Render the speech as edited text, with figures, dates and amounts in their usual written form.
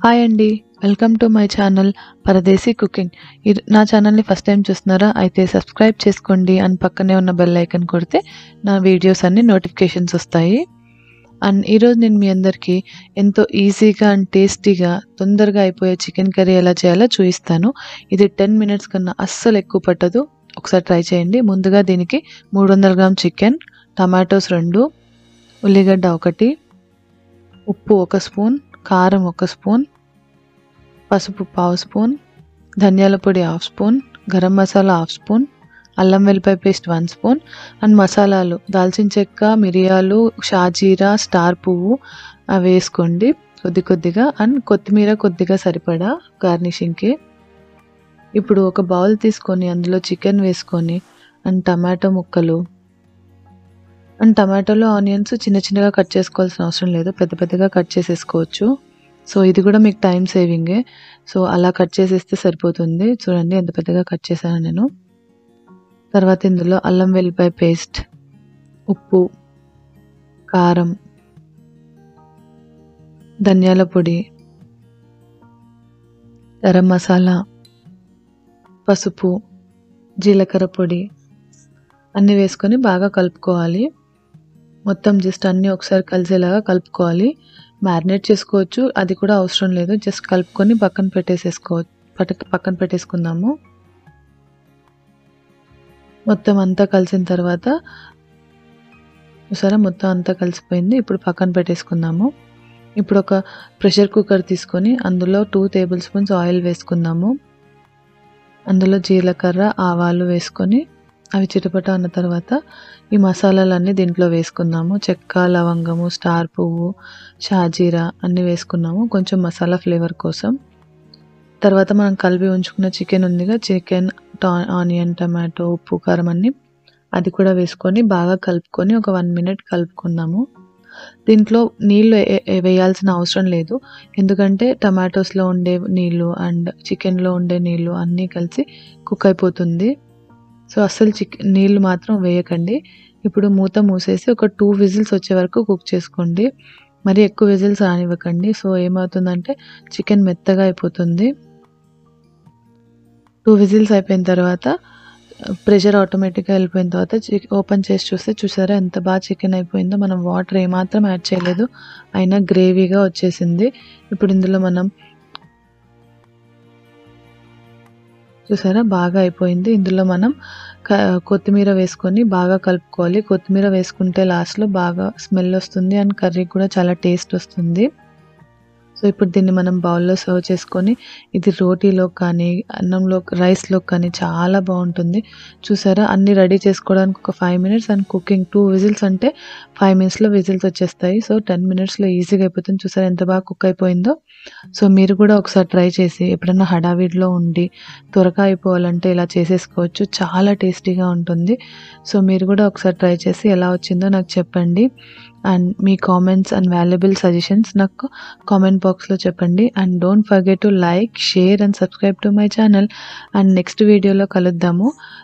Hi అండి. Welcome to my channel Pardesi cooking. ఇది నా ఛానల్‌ని ఫస్ట్ టైం చూస్తున్నారా? అయితే సబ్స్క్రైబ్ చేసుకోండి. అండ్ పక్కనే ఉన్న బెల్ ఐకాన్ కొడితే నా వీడియోస్ అన్నీ నోటిఫికేషన్స్ వస్తాయి. అండ్ ఈరోజు నేను మీ అందరికీ ఎంతో ఈజీగా అండ్ టేస్టీగా తొందరగా అయిపోయే చికెన్ కర్రీ ఎలా చేయాలో చూపిస్తాను. ఇది 10 మినిట్స్ కన్నా అస్సలు ఎక్కువ పట్టదు. ఒకసారి ట్రై చేయండి. ముందుగా దీనికి 300 గ్రామ్ చికెన్, టమాటోస్ 2, ఉల్లిగడ్డ 1, ఉప్పు 1 స్పూన్, కారం 1 స్పూన్, పసుపు 1/2 స్పూన్, ధనియాల పొడి 1/2 స్పూన్, గరం మసాలా 1/2 స్పూన్, అల్లం వెల్లిపాయ పేస్ట్ 1 స్పూన్ అండ్ మసాలాలు దాల్చిన చెక్క, మిరియాలు, షాజీరా, స్టార్ పువ్వు అవి వేసుకోండి కొద్దిగా. అండ్ కొత్తిమీర కొద్దిగా సరిపడా గార్నిషింగ్కి. ఇప్పుడు ఒక బౌల్ తీసుకొని అందులో చికెన్ వేసుకొని అండ్ టమాటో ముక్కలు అండ్ టమాటోలో ఆనియన్స్ చిన్నగా కట్ చేసుకోవాల్సిన అవసరం లేదు, పెద్దగా కట్ చేసేసుకోవచ్చు. సో ఇది కూడా మీకు టైం సేవింగే. సో అలా కట్ చేసేస్తే సరిపోతుంది. చూడండి ఎంత పెద్దగా కట్ చేశాను నేను. తర్వాత ఇందులో అల్లం వెల్లిపాయ పేస్ట్, ఉప్పు, కారం, ధనియాల పొడి, గరం మసాలా, పసుపు, జీలకర్ర పొడి అన్నీ వేసుకొని బాగా కలుపుకోవాలి. మొత్తం జస్ట్ అన్నీ ఒకసారి కలిసేలాగా కలుపుకోవాలి. మ్యారినేట్ చేసుకోవచ్చు, అది కూడా అవసరం లేదు. జస్ట్ కలుపుకొని పక్కన పెట్టేసుకుందాము. మొత్తం అంతా కలిసిన తర్వాత చూసారా మొత్తం అంతా కలిసిపోయింది. ఇప్పుడు పక్కన పెట్టేసుకుందాము. ఇప్పుడు ఒక ప్రెషర్ కుక్కర్ తీసుకొని అందులో 2 టేబుల్ స్పూన్స్ ఆయిల్ వేసుకుందాము. అందులో జీలకర్ర, ఆవాలు వేసుకొని అవి చిటపట అన్న తర్వాత ఈ మసాలాలన్నీ దీంట్లో వేసుకుందాము. చెక్క, లవంగము, స్టార్ పువ్వు, షాజీరా అన్నీ వేసుకున్నాము కొంచెం మసాలా ఫ్లేవర్ కోసం. తర్వాత మనం కలిపి ఉంచుకున్న చికెన్ ఉందిగా, చికెన్, ఆనియన్, టమాటో, ఉప్పు, కారం అన్నీ అది కూడా వేసుకొని బాగా కలుపుకొని ఒక 1 మినిట్ కలుపుకుందాము. దీంట్లో నీళ్ళు వేయాల్సిన అవసరం లేదు, ఎందుకంటే టమాటోస్లో ఉండే నీళ్ళు అండ్ చికెన్లో ఉండే నీళ్ళు అన్నీ కలిసి కుక్ అయిపోతుంది. సో అస్సలు నీళ్ళు మాత్రం వేయకండి. ఇప్పుడు మూత మూసేసి ఒక 2 విజిల్స్ వచ్చే వరకు కుక్ చేసుకోండి. మరి ఎక్కువ విజిల్స్ రానివ్వకండి. సో ఏమవుతుందంటే చికెన్ మెత్తగా అయిపోతుంది. 2 విజిల్స్ అయిపోయిన తర్వాత ప్రెషర్ ఆటోమేటిక్గా వెళ్ళిపోయిన తర్వాత ఓపెన్ చేసి చూస్తే చూసారా ఎంత బాగా చికెన్ అయిపోయిందో. మనం వాటర్ ఏమాత్రం యాడ్ చేయలేదు, అయినా గ్రేవీగా వచ్చేసింది. ఇప్పుడు ఇందులో మనం చూసారా బాగా అయిపోయింది. ఇందులో మనం కొత్తిమీర వేసుకొని బాగా కలుపుకోవాలి. కొత్తిమీర వేసుకుంటే లాస్ట్లో బాగా స్మెల్ వస్తుంది అండ్ కర్రీ కూడా చాలా టేస్ట్ వస్తుంది. సో ఇప్పుడు దీన్ని మనం బౌల్లో సర్వ్ చేసుకొని ఇది రోటీలో కానీ అన్నంలో, రైస్లో కానీ చాలా బాగుంటుంది. చూసారా అన్నీ రెడీ చేసుకోవడానికి ఒక 5 మినిట్స్ అండ్ కుకింగ్ 2 విజిల్స్ అంటే 5 మినిట్స్లో విజిల్స్ వచ్చేస్తాయి. సో 10 మినిట్స్లో ఈజీగా అయిపోతుంది. చూసారా ఎంత బాగా కుక్ అయిపోయిందో. సో మీరు కూడా ఒకసారి ట్రై చేసి ఎప్పుడైనా హడావిడిలో ఉండి త్వరగా అయిపోవాలంటే ఇలా చేసేసుకోవచ్చు, చాలా టేస్టీగా ఉంటుంది. సో మీరు కూడా ఒకసారి ట్రై చేసి ఎలా వచ్చిందో నాకు చెప్పండి. అండ్ మీ కామెంట్స్ అండ్ వాల్యుబుల్ సజెషన్స్ నాకు కామెంట్ బాక్స్లో చెప్పండి. And don't forget to like, share and subscribe to my channel. And next వీడియోలో కలుద్దాము.